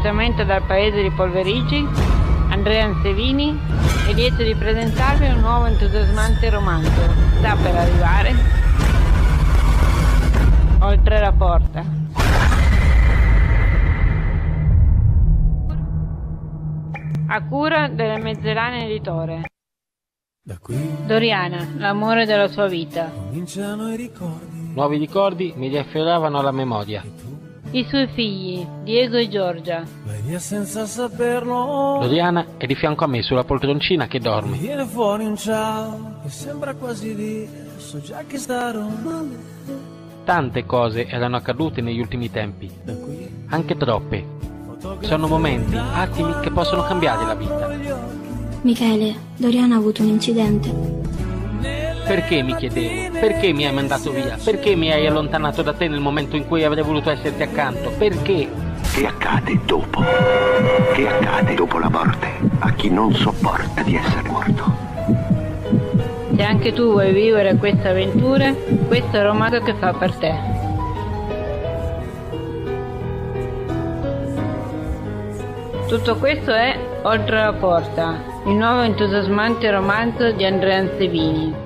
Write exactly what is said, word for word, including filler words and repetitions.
direttamente dal paese di Polverigi, Andrea Ansevini è lieto di presentarvi un nuovo entusiasmante romanzo. Sta per arrivare Oltre la porta. A cura della Mezzelana Editore. Da qui Doriana, l'amore della sua vita. cominciano i ricordi. Nuovi ricordi mi riaffioravano alla memoria. I suoi figli, Diego e Giorgia. Vai via senza saperlo. Doriana è di fianco a me sulla poltroncina che dorme. Viene fuori un ciao che sembra quasi dire so già che starò male. Tante cose erano accadute negli ultimi tempi, Da qui anche troppe. Sono momenti, attimi che possono cambiare la vita. Michele, Doriana ha avuto un incidente. Perché, mi chiedevo, perché mi hai mandato via? Perché mi hai allontanato da te nel momento in cui avrei voluto esserti accanto? Perché? Che accade dopo? Che accade dopo la morte a chi non sopporta di essere morto? Se anche tu vuoi vivere queste avventure, questo è il romanzo che fa per te. Tutto questo è Oltre la porta, il nuovo entusiasmante romanzo di Andrea Ansevini.